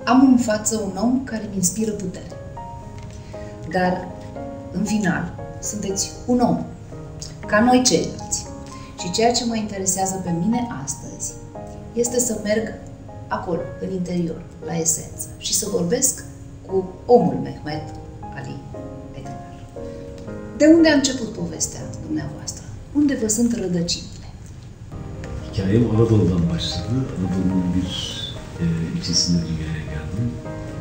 am în față un om care îmi inspiră putere. Dar, în final, sunteți un om, ca noi ceilalți. Și ceea ce mă interesează pe mine astăzi este să merg acolo, în interior, la esență, și să vorbesc cu omul Mehmet Ali Aydıner. De unde a început povestea dumneavoastră? Unde vă sunt rădăcinile? Hikayem Anadolu'dan başladı. Anadolu'nun bir ilçesinde dünyaya geldim.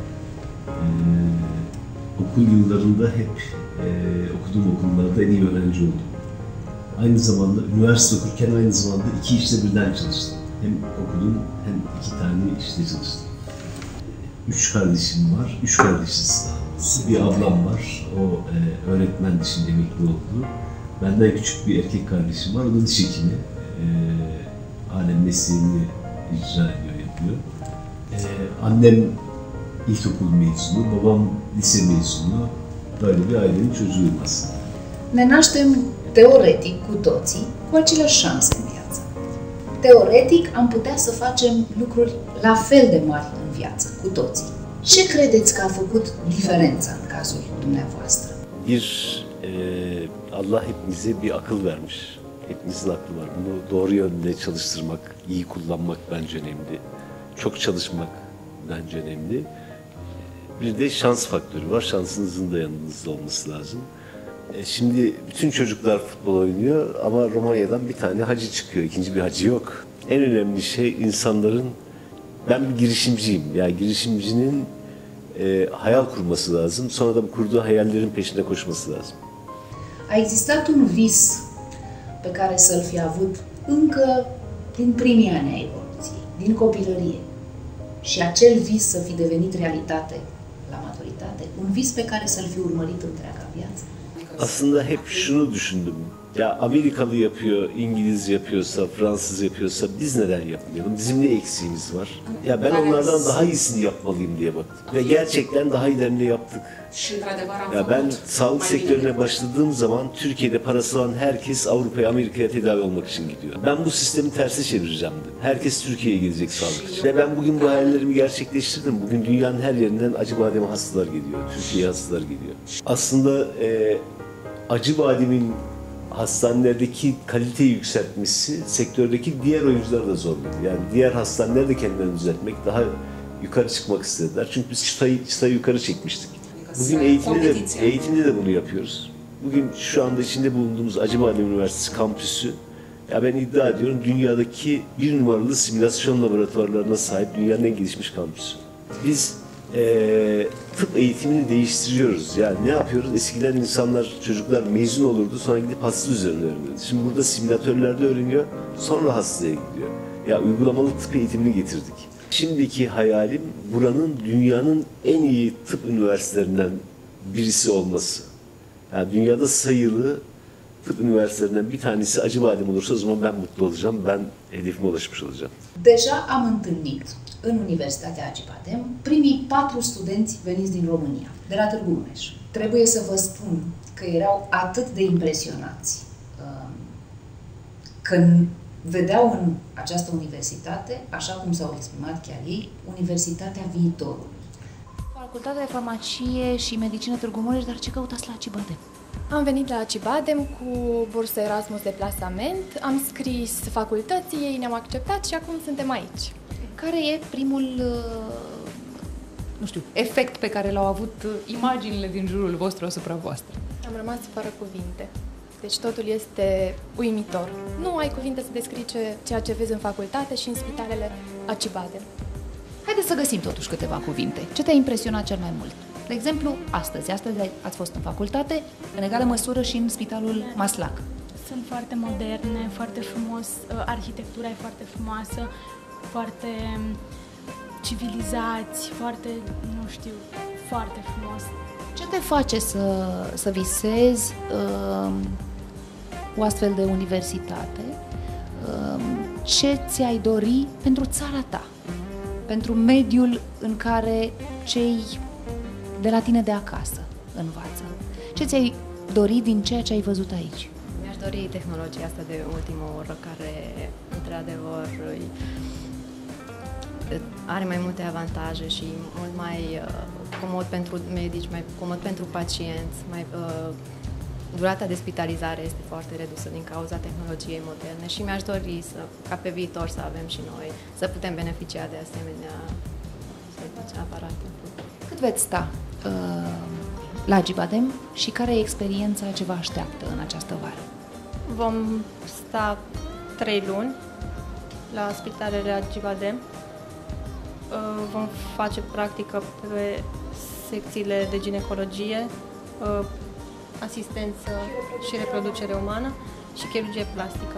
Okul yıllarında hep okuduğum okullarda en iyi öğrenci oldum. Aynı zamanda üniversite okurken aynı zamanda iki işte birden çalıştım. Hem okudum hem iki tane işte çalıştım. Üç kardeşim var, üç kardeşiz daha doğrusu. Bir ablam var, o öğretmen dışında emekli oldu. Benden küçük bir erkek kardeşim var, o da diş hekimi. Halen mesleğini icra ediyor, yapıyor. Annem ilkokul mezunu, babam lise mezunu. Böyle bir ailenin çocuğuyum aslında. Ne naștem teoretic cu toții cu aceleași șanse în viață. Teoretic am putea să facem lucruri la fel de mari în viață, cu toții. Ce credeți că a făcut diferența în cazul dumneavoastră? Allah hepimize bir akıl vermiş. Hepimizin aklı var. Bunu doğru yönde çalıştırmak, iyi kullanmak bence önemli. Çok çalışmak bence önemli. Bir de şans faktörü var. Şansınızın da yanınızda olması lazım. Şimdi bütün çocuklar futbol oynuyor ama Romanya'dan bir tane hacı çıkıyor. İkinci bir hacı yok. En önemli şey insanların, ben bir girişimciyim. Yani girişimcinin hayal kurması lazım. Sonra da bu kurduğu hayallerin peşinde koşması lazım. A existat un vis pe care să-l fi avut încă din primii ani ai evoluției, din copilărie. Și acel vis să fi devenit realitate la maturitate, un vis pe care să-l fi urmărit întreaga viață. Aslında hep şunu düşündüm. Ya Amerikalı yapıyor, İngiliz yapıyorsa, Fransız yapıyorsa biz neden yapmayalım? Bizim ne eksiğimiz var? Ya ben onlardan daha iyisini yapmalıyım diye baktım. Ve gerçekten daha iyilerini yaptık. Ya ben sağlık sektörüne başladığım zaman Türkiye'de parası olan herkes Avrupa'ya, Amerika'ya tedavi olmak için gidiyor. Ben bu sistemi terse çevireceğim dedim. Herkes Türkiye'ye gelecek sağlık için. Ve ben bugün bu hayallerimi gerçekleştirdim. Bugün dünyanın her yerinden Acıbadem'e hastalar geliyor. Türkiye'ye hastalar geliyor. Aslında Acıbadem'in hastanelerdeki kaliteyi yükseltmesi sektördeki diğer oyuncuları da zorladı. Yani diğer hastaneler de kendilerini düzeltmek, daha yukarı çıkmak istediler. Çünkü biz çıtayı yukarı çekmiştik. Bugün eğitimde de bunu yapıyoruz. Bugün şu anda içinde bulunduğumuz Acıbadem Üniversitesi kampüsü, ya ben iddia ediyorum dünyadaki bir numaralı simülasyon laboratuvarlarına sahip dünyanın en gelişmiş kampüsü. Biz tıp eğitimini değiştiriyoruz. Yani ne yapıyoruz? Eskiden insanlar, çocuklar mezun olurdu, sonra gidip hasta üzerine öğreniyordu. Şimdi burada simülatörlerde öğreniyor, sonra hastaya gidiyor. Ya uygulamalı tıp eğitimini getirdik. Şimdiki hayalim buranın dünyanın en iyi tıp üniversitelerinden birisi olması. Yani dünyada sayılı tıp üniversitelerinden bir tanesi Acıbadem olursa o zaman ben mutlu olacağım, ben hedefime ulaşmış olacağım. Deja am întâlnit în Universitatea Acıbadem primii 4 studenți veniți din România, de la Târgu Mureș. Trebuie să vă spun că erau atât de impresionați când vedeau în această universitate, așa cum s-au exprimat chiar ei, Universitatea Viitorului. Facultatea de Farmacie și Medicină Târgu Mureș, dar ce căutați la Acıbadem? Am venit la Acıbadem cu bursă Erasmus de plasament, am scris facultății, ei ne-au acceptat și acum suntem aici. Care e primul, nu știu, efect pe care l-au avut imaginile din jurul vostru asupra voastră? Am rămas fără cuvinte. Deci totul este uimitor. Nu ai cuvinte să descrii ceea ce vezi în facultate și în spitalele Acıbadem. Haideți să găsim totuși câteva cuvinte. Ce te-a impresionat cel mai mult? De exemplu, astăzi ați fost în facultate, în egală măsură și în spitalul Maslac. Sunt foarte moderne, foarte frumos, arhitectura e foarte frumoasă, foarte civilizați, foarte, nu știu, foarte frumos. Ce te face să visezi o astfel de universitate? Ce ți-ai dori pentru țara ta? Pentru mediul în care cei de la tine de acasă învață? Ce ți-ai dori din ceea ce ai văzut aici? Mi-aș dori tehnologia asta de ultimă oră care, într-adevăr, are mai multe avantaje și mult mai comod pentru medici, mai comod pentru pacienți, durata de spitalizare este foarte redusă din cauza tehnologiei moderne și mi-aș dori ca pe viitor să avem și noi, să putem beneficia de asemenea aparate. Cât veți sta la Acibadem și care e experiența ce vă așteaptă în această vară? Vom sta 3 luni la spitalele Acibadem. Vom face practică pe secțiile de ginecologie, asistență și reproducere umană și chirurgie plastică.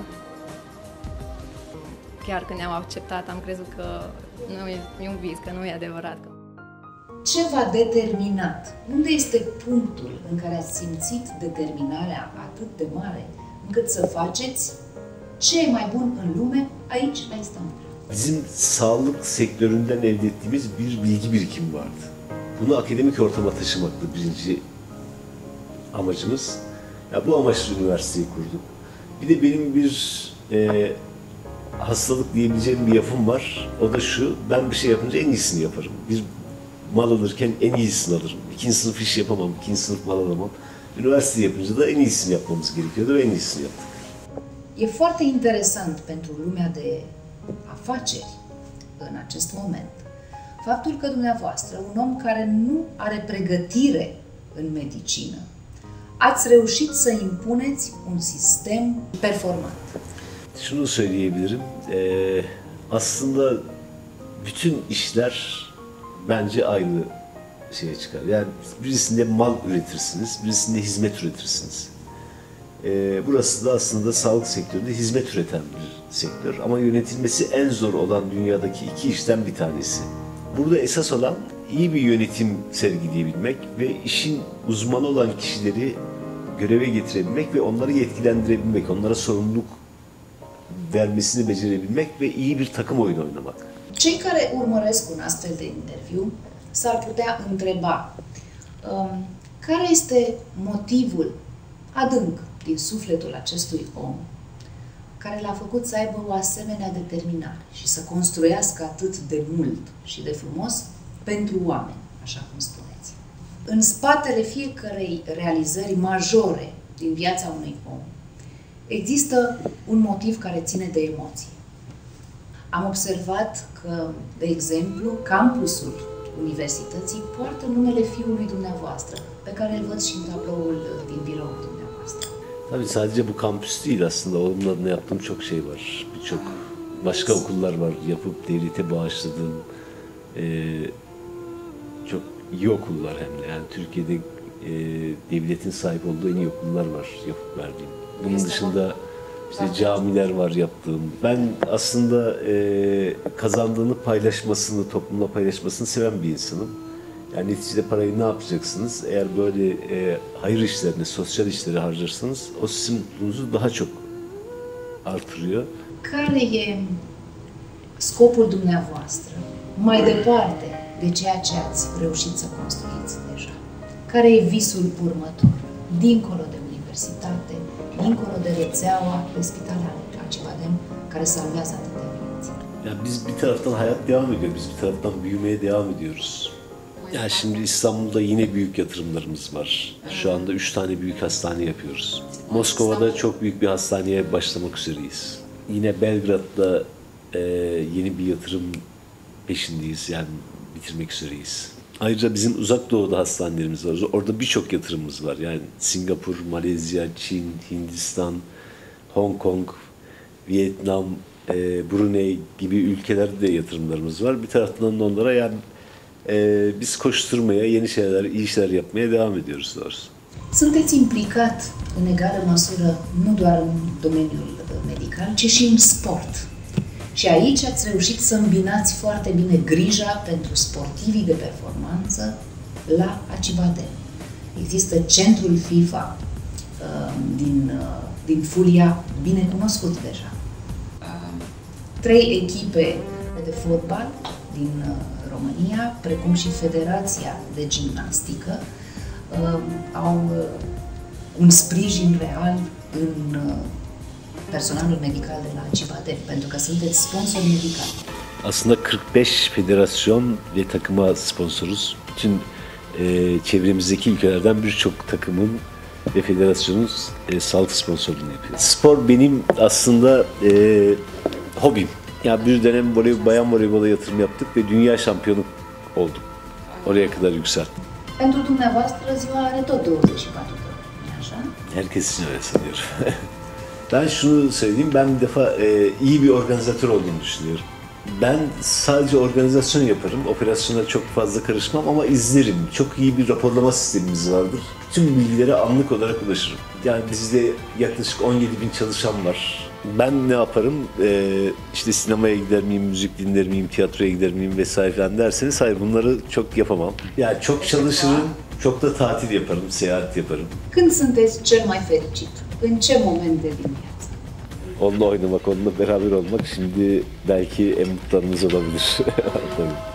Chiar când ne-am acceptat, am crezut că nu e un vis, că nu e adevărat. Ce v-a determinat? Unde este punctul în care ați simțit determinarea atât de mare încât să faceți ce e mai bun în lume aici, la İstanbul? Bizim sağlık sektöründen elde ettiğimiz bir bilgi birikimi vardı. Bunu akademik ortama taşımaktı birinci amacımız. Ya bu amaçla üniversiteyi kurduk. Bir de benim bir hastalık diyebileceğim bir yapım var. O da şu, ben bir şey yapınca en iyisini yaparım. Bir mal alırken en iyisini alırım. 2. sınıf iş yapamam, 2. sınıf mal alamam. Üniversite yapınca da en iyisini yapmamız gerekiyordu ve en iyisini yaptık. E foarte interesant pentru lumea de afaceri în acest moment faptul că dumneavoastră, un om care nu are pregătire în medicină, ați reușit să impuneți un sistem performant. Şunu söyleyebilirim, aslında bütün işler bence aynı şeye çıkar. Yani birisinde mal üretirsiniz, birisinde hizmet üretirsiniz. Burası da aslında sağlık sektöründe hizmet üreten bir sektör ama yönetilmesi en zor olan dünyadaki 2 işten bir tanesi. Burada esas olan iyi bir yönetim sergileyebilmek ve işin uzmanı olan kişileri göreve getirebilmek ve onları yetkilendirebilmek, onlara sorumluluk vermesini becerebilmek ve iyi bir takım oyunu oynamak. Cei care urmăresc un astfel de interviu s-ar putea întreba care este motivul adânc din sufletul acestui om care l-a făcut să aibă o asemenea determinare și să construiască atât de mult și de frumos pentru oameni, așa cum spuneți. În spatele fiecărei realizări majore din viața unui om există un motiv care ține de emoție. Am observat că, de exemplu, campusul universității poartă numele fiului dumneavoastră, pe care îl văd și în tabloul din biroul dumneavoastră. Tabii sadece bu kampüs değil aslında. Oğlumun adına yaptığım çok şey var. Birçok başka okullar var yapıp devlete bağışladığım çok iyi okullar hem de. Yani Türkiye'de devletin sahip olduğu en iyi okullar var yapıp verdiğim. Bunun dışında işte camiler var yaptığım. Ben aslında kazandığını paylaşmasını, toplumla paylaşmasını seven bir insanım. Yani neticede parayı ne yapacaksınız? Eğer böyle hayır işlerine, sosyal işlere harcarsanız o sizin mutluluğunuzu daha çok artırıyor. Care e scopul dumneavoastră mai departe de ceea ce ați reușit să construiți deja? Care e visul următor? Dincolo de universitate, dincolo de rețeaua de spitale Acibadem, care salvează atâtea vieți. Yani biz bir taraftan hayat devam ediyor, biz bir taraftan büyümeye devam ediyoruz. Ya şimdi İstanbul'da yine büyük yatırımlarımız var. Şu anda 3 tane büyük hastane yapıyoruz. Moskova'da çok büyük bir hastaneye başlamak üzereyiz. Yine Belgrad'da yeni bir yatırım peşindeyiz, yani bitirmek üzereyiz. Ayrıca bizim uzak doğuda hastanelerimiz var. Orada birçok yatırımımız var. Yani Singapur, Malezya, Çin, Hindistan, Hong Kong, Vietnam, Brunei gibi ülkelerde de yatırımlarımız var. Bir taraftan da onlara yani biz koşturmaya, yeni şeyler, iyi işler yapmaya devam ediyoruz doğrusu. Sunteți implicat în egală măsură nu doar în domeniul medical, ci și în sport. Și aici ați reușit să îmbinați foarte bine grija pentru sportivii de performanță la Acibadem. Există centrul FIFA din Fulia, bine cunoscut deja. 3 echipe de fotbal din România, precum și Federația de Gimnastică, au un sprijin real în personalul medical de la Acibadem, pentru că sunteți sponsor medical. Aslında 45 federasyon ve takıma sponsoruz. Bütün çevremizdeki ülkelerden birçok takımın ve federasyonun sağlık sponsorluğunu yapıyor. Spor benim aslında hobim. Ya bir dönem bayan voleybola yatırım yaptık ve dünya şampiyonu olduk. Oraya kadar yükselttim. Pentru dumneavoastră ziua are tot 24 de ore, așa? Herkes için öyle sanıyorum. Ben şunu söyleyeyim, ben bir defa iyi bir organizatör olduğumu düşünüyorum. Ben sadece organizasyon yaparım, operasyona çok fazla karışmam ama izlerim. Çok iyi bir raporlama sistemimiz vardır. Tüm bilgilere anlık olarak ulaşırım. Yani bizde yaklaşık 17.000 çalışan var. Ben ne yaparım? İşte sinemaya gider miyim, müzik dinler miyim, tiyatroya gider miyim vesaire falan derseniz hayır, bunları çok yapamam. Yani çok çalışırım, çok da tatil yaparım, seyahat yaparım. Când sunteți cel mai fericit? În ce moment de din viață? Onunla oynamak, onunla beraber olmak şimdi belki en mutlu anınız olabilir. Tabii.